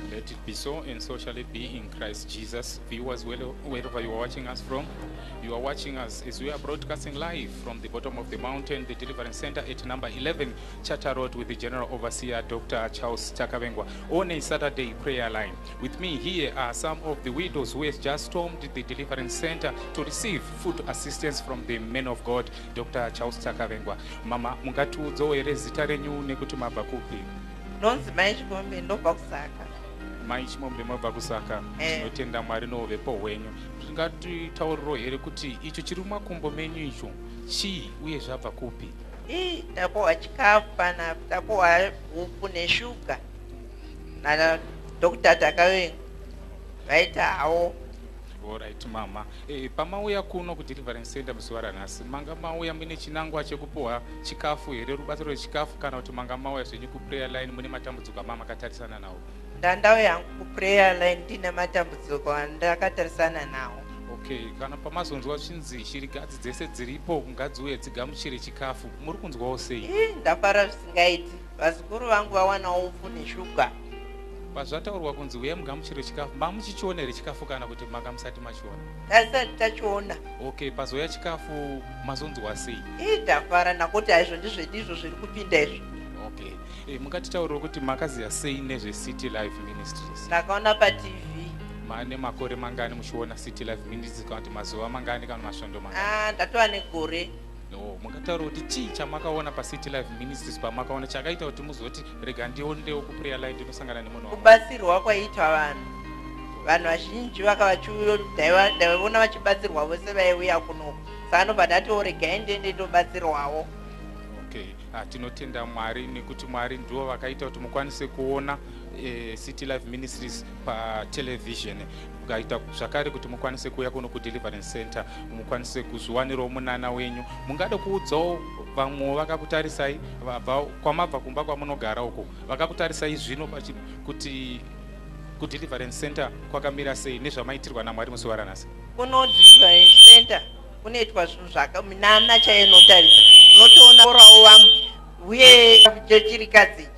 Let it be so, and so shall it be in Christ Jesus. Viewers, wherever you are watching us from, you are watching us as we are broadcasting live from the bottom of the mountain, the Deliverance Center at number 11 Charter Road with the General Overseer Dr. Charles Takavengwa on a Saturday prayer line. With me here are some of the widows who has just stormed the Deliverance Center to receive food assistance from the man of God, Dr. Charles Takavengwa. Mama, mungatiudzawo here zita renyu nekuti mabva kupi? Nonzi Mai Chimombe ndobva kusaka. Mai Chimombe mabva kusaka. Tinotenda Mwari nouvepo hwenyu. Tingatitauriro here kuti icho chiri mumakumbo menyu icho chii uye zvabva kupi? Tapowa chikafu pana tapowa huku neshuga na Dr. Takavengwa vaita hawo. Alright mama. Pamauya kuno ku Deliverance Center muzuva ranhasi, manga mauya mune chinangwa chekupuwa chikafu here, rubatsiro rwechikafu, kana kuti manga mauya zvenyu ku prayer line mune matambudziko amakatarisana nawo? Ndandauya yangu ku prayer line ndine matambudziko andakatarisana nawo. Okay, kana pamazonzwa zvinzi shirikadzi dzese dziripo ngadziuye dzigamuchire chikafu, muri kunzwawo sei? Ndafara zvisingaiti. Vazukuru vangu vawanawo upfu neshuga. Pazvataurwa kunzi uye mugamuchire chikafu, mamuchichiona here chikafu kana kuti manga musati machiona? Tasati tachiona. Okay, pazoya chikafu mazonzwa sei? Ndafara nakuti haizvo ndizvo zviri kupinda izvo. Okay. Mungatitaurira kuti makaziya sei nezve City Life Ministries? Ndakaona paTV. Mane makore mangani muchiona City Life Ministries, kana kuti mazuva mangani kana masvondo mangani? Ndatova negore. No, mungataura kuti chii chamakaona paCity Life Ministries pamakaona chakaita kuti muzoti rega ndiondewo ku prayer line ndinosangana nemunhu? Kubatsirwa kwaitwa vanhu vazhinji vakavachiona vachibatsirwa vose vaiuya kuno, saka nobva ndatiwo regai ndiende ndobatsirwawo. Okay, tinotenda Mwari nekuti Mwari ndiwo vakaita kuti mukwanise kuona City Life Ministries patelevision, ukaita zvakare kuti mukwanise kuuya kuno ku Deliverance Center, mukwanise kuzviwanirawo munana wenyu. Mungada kuudzawo vamwe vakakutarisai vabva kwamabva kumba kwamunogara uko, vakakutarisai zvino kuti ku Deliverance Center kwakamira sei nezvamaitirwa naMwari muzuva ranhasi? Kuno Deliverance Center kunoitwa zvinhu zvakanaka chainotarisa, unotoona orawo vanhu uye chirikadzi.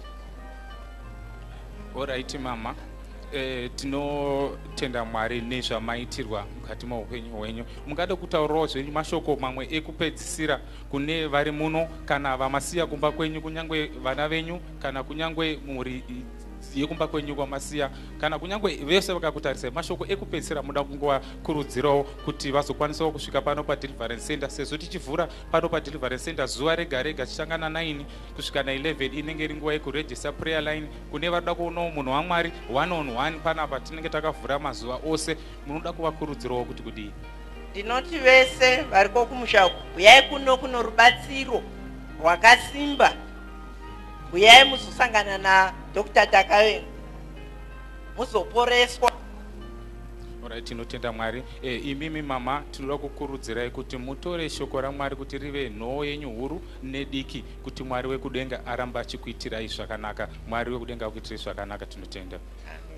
Alright mama, tinotenda Mwari nezvamaitirwa mukati meupenyu hwenyu. Mungada kutaurawo zvenyu mashoko mamwe ekupedzisira kune vari muno, kana vamasiya kumba kwenyu, kunyangwe vana venyu, kana kunyangwe mhuri yekumba kwenyu kwamasiya, kana kunyangwe vese vakakutarisai, mashoko ekupedzisira muda kungovakurudzirawo kuti vazokwanisawo kusvika pano paDeliverance Center, sezvo tichivhura pano paDeliverance Center zuva rega rega tichitanga na9 kusvika na11 inenge iri nguva yekuregister prayer line. Kune varoda kuonawo munhu waMwari 1-on-1 panapa tinenge takavhura mazuva ose, munoda kuvakurudzirawo kuti kudii? Ndinoti vese variko kumusha uyai kuno rubatsiro rwakasimba, uyai muzosangana na Dr. Takavengwa muzoporeswa. Alright, tinotenda Mwari. Imimi mama tinoda kukurudzirai kuti mutore shoko raMwari kuti rive nhoo yenyu huru nediki, kuti Mwari wekudenga aramba achikuitirai zvakanaka. Mwari wekudenga akuitirai zvakanaka, tinotenda.